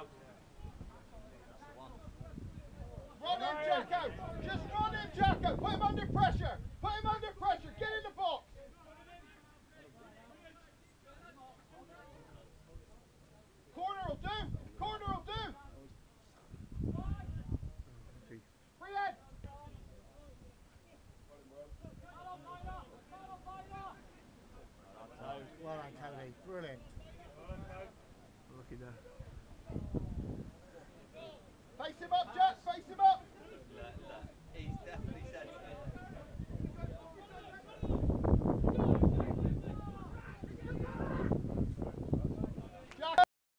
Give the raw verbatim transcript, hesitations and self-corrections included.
Run him, Jacko! Just run him, Jacko! Put him under pressure! Put him under pressure! Get in the box! Corner will do! Corner will do! Free head! Well done, Tony. Brilliant. Lucky there.